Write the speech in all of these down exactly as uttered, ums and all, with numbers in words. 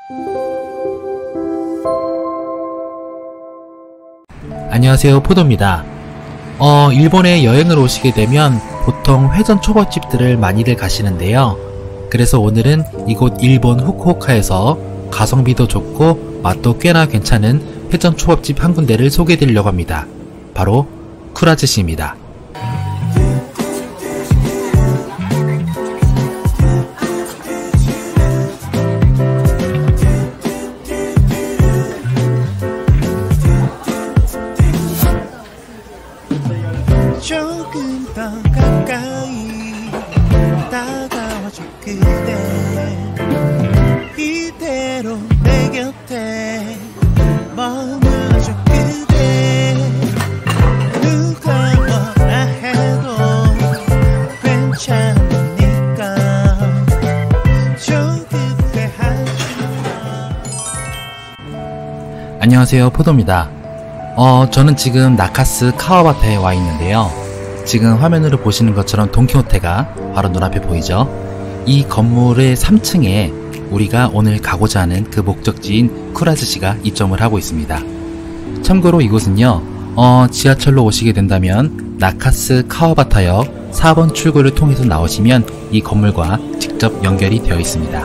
안녕하세요, 포도입니다. 어, 일본에 여행을 오시게 되면 보통 회전 초밥집들을 많이들 가시는데요. 그래서 오늘은 이곳 일본 후쿠오카에서 가성비도 좋고 맛도 꽤나 괜찮은 회전 초밥집 한 군데를 소개해 드리려고 합니다. 바로 쿠라즈시입니다. 조금 더 가까이 다가와줘 그대 이대로 내 곁에 머물러줘 그대 누가 뭐라 해도 괜찮으니까 조급해 하지마. 안녕하세요, 포도입니다. 어, 저는 지금 나카스 카와바타에 와 있는데요. 지금 화면으로 보시는 것처럼 돈키호테가 바로 눈앞에 보이죠? 이 건물의 삼 층에 우리가 오늘 가고자 하는 그 목적지인 쿠라즈시가 입점을 하고 있습니다. 참고로 이곳은요, 어, 지하철로 오시게 된다면 나카스 카와바타역 사 번 출구를 통해서 나오시면 이 건물과 직접 연결이 되어 있습니다.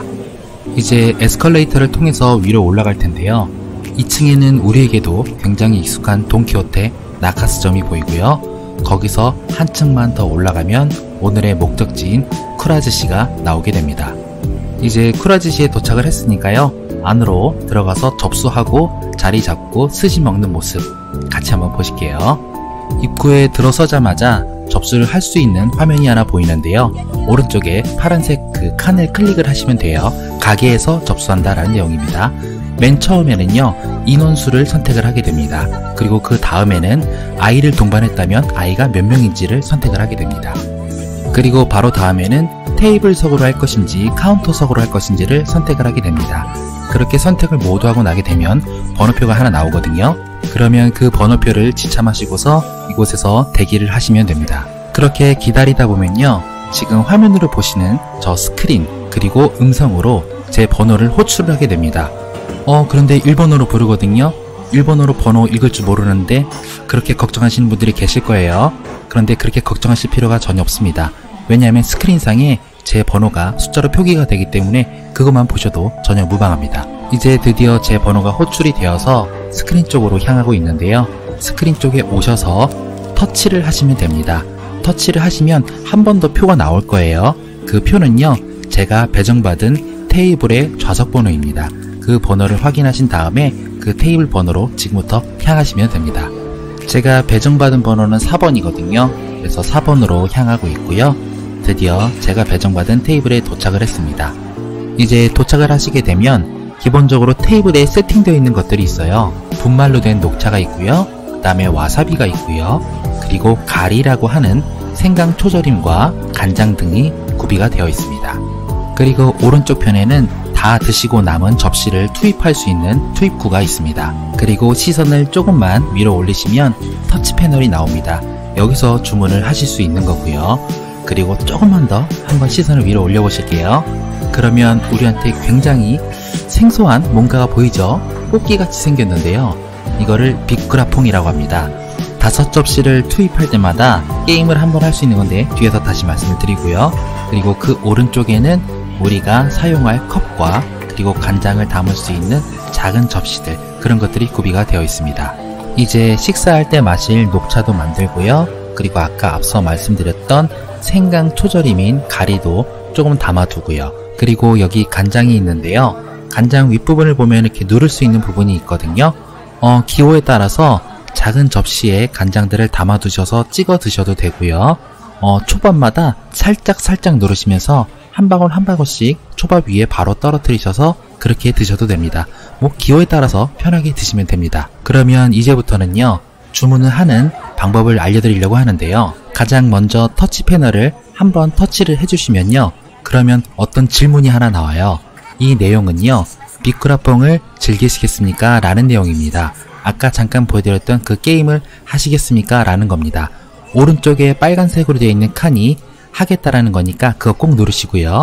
이제 에스컬레이터를 통해서 위로 올라갈 텐데요. 이 층에는 우리에게도 굉장히 익숙한 돈키호테 나카스점이 보이고요. 거기서 한층만 더 올라가면 오늘의 목적지인 쿠라즈시가 나오게 됩니다. 이제 쿠라즈시에 도착을 했으니까요. 안으로 들어가서 접수하고 자리 잡고 스시 먹는 모습 같이 한번 보실게요. 입구에 들어서자마자 접수를 할 수 있는 화면이 하나 보이는데요. 오른쪽에 파란색 그 칸을 클릭을 하시면 돼요. 가게에서 접수한다라는 내용입니다. 맨 처음에는요, 인원수를 선택을 하게 됩니다. 그리고 그 다음에는 아이를 동반했다면 아이가 몇 명인지를 선택을 하게 됩니다. 그리고 바로 다음에는 테이블석으로 할 것인지 카운터석으로 할 것인지를 선택을 하게 됩니다. 그렇게 선택을 모두 하고 나게 되면 번호표가 하나 나오거든요. 그러면 그 번호표를 지참하시고서 이곳에서 대기를 하시면 됩니다. 그렇게 기다리다 보면요, 지금 화면으로 보시는 저 스크린 그리고 음성으로 제 번호를 호출을 하게 됩니다. 어 그런데 일본어로 부르거든요. 일본어로 번호 읽을 줄 모르는데 그렇게 걱정하시는 분들이 계실 거예요. 그런데 그렇게 걱정하실 필요가 전혀 없습니다. 왜냐하면 스크린상에 제 번호가 숫자로 표기가 되기 때문에 그것만 보셔도 전혀 무방합니다. 이제 드디어 제 번호가 호출이 되어서 스크린 쪽으로 향하고 있는데요. 스크린 쪽에 오셔서 터치를 하시면 됩니다. 터치를 하시면 한 번 더 표가 나올 거예요. 그 표는요, 제가 배정받은 테이블의 좌석 번호입니다. 그 번호를 확인하신 다음에 그 테이블 번호로 지금부터 향하시면 됩니다. 제가 배정받은 번호는 사 번이거든요. 그래서 사 번으로 향하고 있고요. 드디어 제가 배정받은 테이블에 도착을 했습니다. 이제 도착을 하시게 되면 기본적으로 테이블에 세팅되어 있는 것들이 있어요. 분말로 된 녹차가 있고요. 그 다음에 와사비가 있고요. 그리고 가리라고 하는 생강 초절임과 간장 등이 구비가 되어 있습니다. 그리고 오른쪽 편에는 다 드시고 남은 접시를 투입할 수 있는 투입구가 있습니다. 그리고 시선을 조금만 위로 올리시면 터치 패널이 나옵니다. 여기서 주문을 하실 수 있는 거고요. 그리고 조금만 더 한번 시선을 위로 올려 보실게요. 그러면 우리한테 굉장히 생소한 뭔가가 보이죠? 꽃게같이 생겼는데요. 이거를 빅그라퐁이라고 합니다. 다섯 접시를 투입할 때마다 게임을 한번 할 수 있는 건데 뒤에서 다시 말씀을 드리고요. 그리고 그 오른쪽에는 우리가 사용할 컵과 그리고 간장을 담을 수 있는 작은 접시들, 그런 것들이 구비가 되어 있습니다. 이제 식사할 때 마실 녹차도 만들고요. 그리고 아까 앞서 말씀드렸던 생강 초절임인 가리도 조금 담아두고요. 그리고 여기 간장이 있는데요. 간장 윗부분을 보면 이렇게 누를 수 있는 부분이 있거든요. 어, 기호에 따라서 작은 접시에 간장들을 담아두셔서 찍어 드셔도 되고요. 어, 초밥마다 살짝 살짝 누르시면서 한 방울 한 방울씩 초밥 위에 바로 떨어뜨리셔서 그렇게 드셔도 됩니다. 뭐 기호에 따라서 편하게 드시면 됩니다. 그러면 이제부터는요, 주문을 하는 방법을 알려드리려고 하는데요. 가장 먼저 터치 패널을 한번 터치를 해주시면요, 그러면 어떤 질문이 하나 나와요. 이 내용은요, 빅그라퐁을 즐기시겠습니까? 라는 내용입니다. 아까 잠깐 보여드렸던 그 게임을 하시겠습니까? 라는 겁니다. 오른쪽에 빨간색으로 되어 있는 칸이 하겠다라는 거니까 그거 꼭 누르시고요.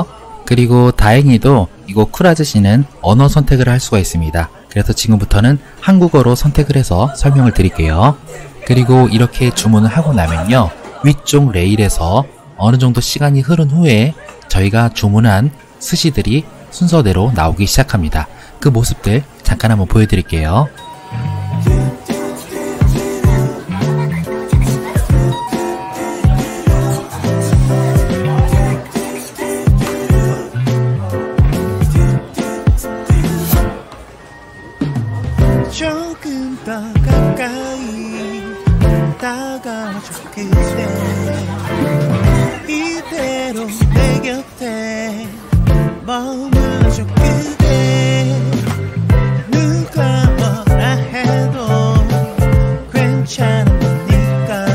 그리고 다행히도 이곳 쿠라즈시는 언어 선택을 할 수가 있습니다. 그래서 지금부터는 한국어로 선택을 해서 설명을 드릴게요. 그리고 이렇게 주문을 하고 나면요, 위쪽 레일에서 어느 정도 시간이 흐른 후에 저희가 주문한 스시들이 순서대로 나오기 시작합니다. 그 모습들 잠깐 한번 보여드릴게요. 조금 더 가까이 다가와줘 그대 이대로 내 곁에 머물러줘 그대 누가 뭐라 해도 괜찮으니까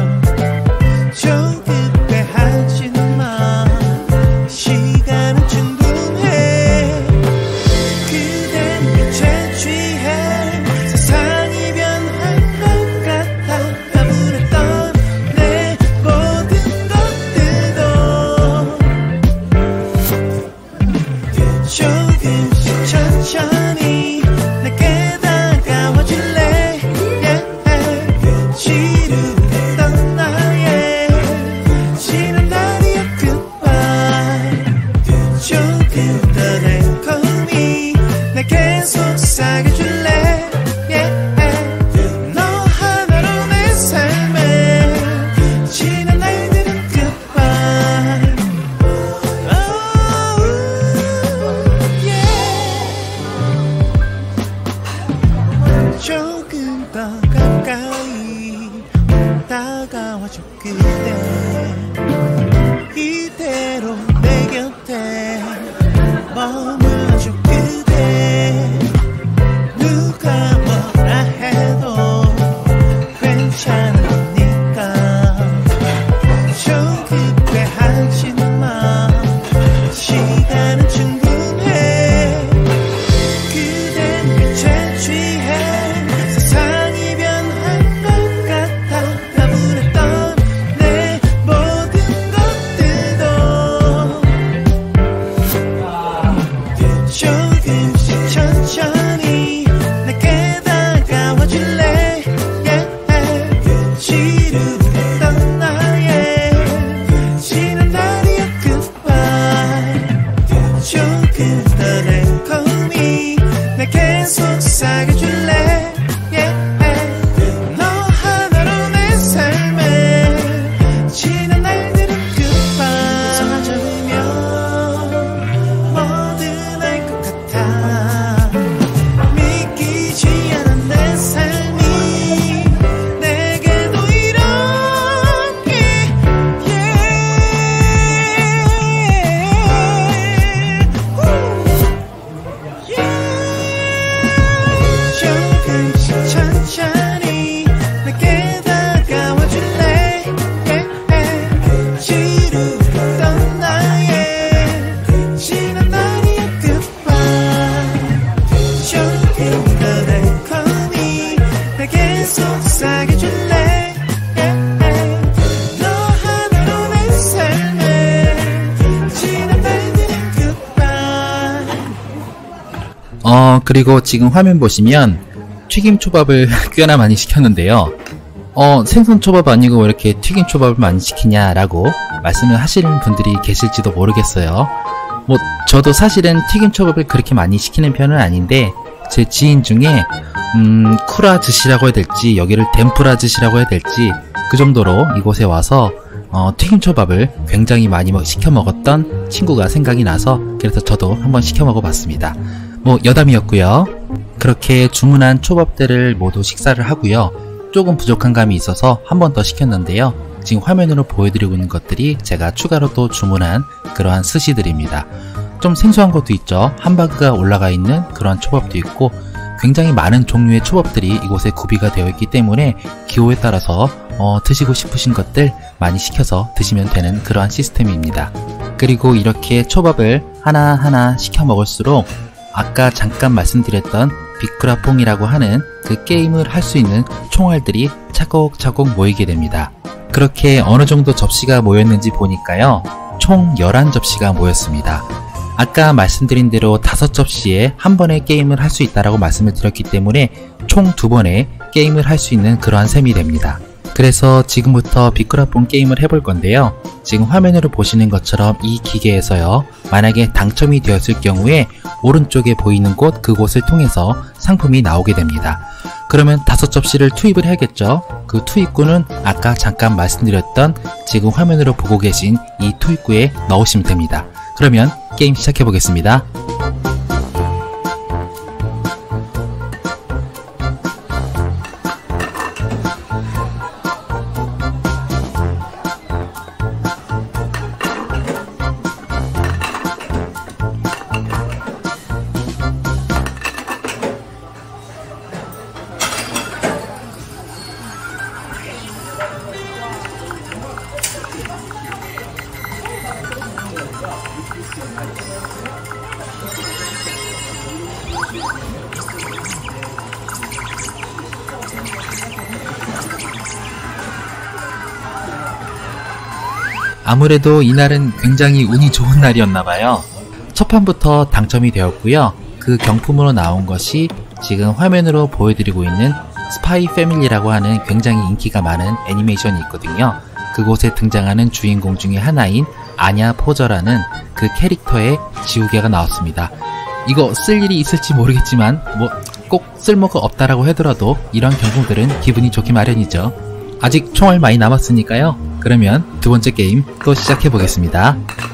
좀 급해하지 마 시간은 충분해 그댄 빛에 취해 세상이 변할 것 같아 가물했던 내 모든 것들도 조금씩 천천히 내게 다가와 줄래 yeah. 지루했던 나의 지난 날이야 goodbye 조금 더 달콤히 내게 속삭여줄래 yeah. 너 하나로 내 삶에 지난 날들은 goodbye oh, yeah. 조금 더 가까이 다가와줘 그대 이대로 내 곁에 머물러줘 그대 누가 뭐라 해도 괜찮으니까 좀 급해하지 마 시간은 충분해 그댄 빛에 취해 세상이 변할 것 같아 가물했던 내 모든 것들도 조금씩 천천히 내게 다가와 줄래 yeah. 지루했던 나의 지난 날이야 goodbye 조금 더 달콤히 내게 속삭여줄래 yeah. 너 하나로 내 삶에 지난 날들은 goodbye 손 잡으면 뭐든 알 것 같아 믿기지 않아 내 삶이 내게도 이렇게 조금씩 천천히 내게 다가와 줄래 yeah. 지루했던 나의 지난 날이야 goodbye 조금 더 달콤히 내게 속삭여줄래 yeah. 너 하나로 내 삶에 지난 날들은 goodbye 어 그리고 지금 화면 보시면 튀김 초밥을 꽤나 많이 시켰는데요. 어 생선 초밥 아니고 왜 이렇게 튀김 초밥을 많이 시키냐라고 말씀을 하시는 분들이 계실지도 모르겠어요. 뭐 저도 사실은 튀김 초밥을 그렇게 많이 시키는 편은 아닌데 제 지인 중에 음 쿠라즈시라고 해야 될지 여기를 덴푸라즈시라고 해야 될지 그 정도로 이곳에 와서 어, 튀김 초밥을 굉장히 많이 시켜 먹었던 친구가 생각이 나서 그래서 저도 한번 시켜 먹어봤습니다. 뭐 여담이었고요. 그렇게 주문한 초밥들을 모두 식사를 하고요. 조금 부족한 감이 있어서 한 번 더 시켰는데요. 지금 화면으로 보여드리고 있는 것들이 제가 추가로 또 주문한 그러한 스시들입니다. 좀 생소한 것도 있죠. 함바그가 올라가 있는 그러한 초밥도 있고 굉장히 많은 종류의 초밥들이 이곳에 구비가 되어 있기 때문에 기호에 따라서 어, 드시고 싶으신 것들 많이 시켜서 드시면 되는 그러한 시스템입니다. 그리고 이렇게 초밥을 하나하나 시켜 먹을수록 아까 잠깐 말씀드렸던 비크라퐁이라고 하는 그 게임을 할 수 있는 총알들이 차곡차곡 모이게 됩니다. 그렇게 어느 정도 접시가 모였는지 보니까요. 총 열한 접시가 모였습니다. 아까 말씀드린 대로 다섯 접시에 한 번에 게임을 할 수 있다라고 말씀을 드렸기 때문에 총 두 번에 게임을 할 수 있는 그러한 셈이 됩니다. 그래서 지금부터 비끄라뽕 게임을 해볼 건데요. 지금 화면으로 보시는 것처럼 이 기계에서요, 만약에 당첨이 되었을 경우에 오른쪽에 보이는 곳, 그곳을 통해서 상품이 나오게 됩니다. 그러면 다섯 접시를 투입을 해야겠죠. 그 투입구는 아까 잠깐 말씀드렸던 지금 화면으로 보고 계신 이 투입구에 넣으시면 됩니다. 그러면 게임 시작해 보겠습니다. 아무래도 이날은 굉장히 운이 좋은 날이었나봐요. 첫 판부터 당첨이 되었고요. 그 경품으로 나온 것이 지금 화면으로 보여드리고 있는 스파이 패밀리라고 하는 굉장히 인기가 많은 애니메이션이 있거든요. 그곳에 등장하는 주인공 중에 하나인 아냐 포저라는 그 캐릭터의 지우개가 나왔습니다. 이거 쓸 일이 있을지 모르겠지만 뭐 꼭 쓸모가 없다라고 하더라도 이런 경품들은 기분이 좋기 마련이죠. 아직 총알 많이 남았으니까요. 그러면 두 번째 게임 또 시작해 보겠습니다.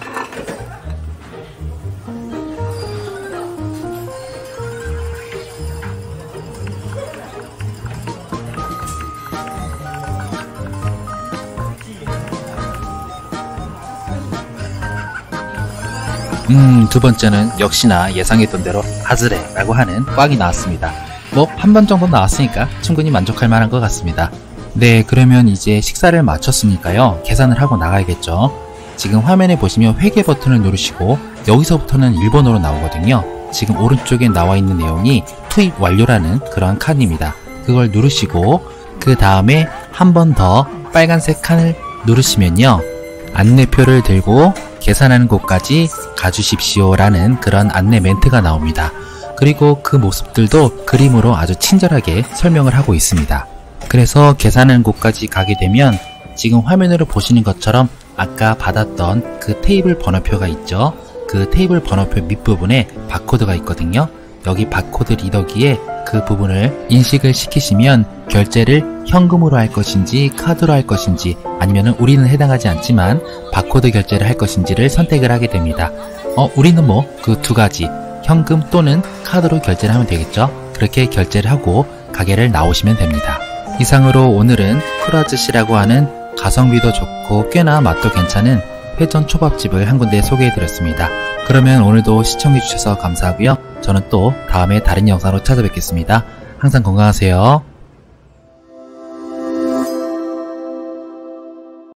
음, 두 번째는 역시나 예상했던 대로 하즈레 라고 하는 꽝이 나왔습니다. 뭐 한 번 정도 나왔으니까 충분히 만족할 만한 것 같습니다. 네, 그러면 이제 식사를 마쳤으니까요, 계산을 하고 나가야겠죠. 지금 화면에 보시면 회계 버튼을 누르시고 여기서부터는 일본어로 나오거든요. 지금 오른쪽에 나와 있는 내용이 투입 완료라는 그런 칸입니다. 그걸 누르시고 그 다음에 한 번 더 빨간색 칸을 누르시면요, 안내표를 들고 계산하는 곳까지 가주십시오 라는 그런 안내 멘트가 나옵니다. 그리고 그 모습들도 그림으로 아주 친절하게 설명을 하고 있습니다. 그래서 계산하는 곳까지 가게 되면 지금 화면으로 보시는 것처럼 아까 받았던 그 테이블 번호표가 있죠. 그 테이블 번호표 밑부분에 바코드가 있거든요. 여기 바코드 리더기에 그 부분을 인식을 시키시면 결제를 현금으로 할 것인지 카드로 할 것인지, 아니면 우리는 해당하지 않지만 바코드 결제를 할 것인지를 선택을 하게 됩니다. 어, 우리는 뭐 그 두 가지, 현금 또는 카드로 결제를 하면 되겠죠. 그렇게 결제를 하고 가게를 나오시면 됩니다. 이상으로 오늘은 쿠라즈시라고 하는 가성비도 좋고 꽤나 맛도 괜찮은 회전 초밥집을 한 군데 소개해드렸습니다. 그러면 오늘도 시청해주셔서 감사하고요. 저는 또 다음에 다른 영상으로 찾아뵙겠습니다. 항상 건강하세요.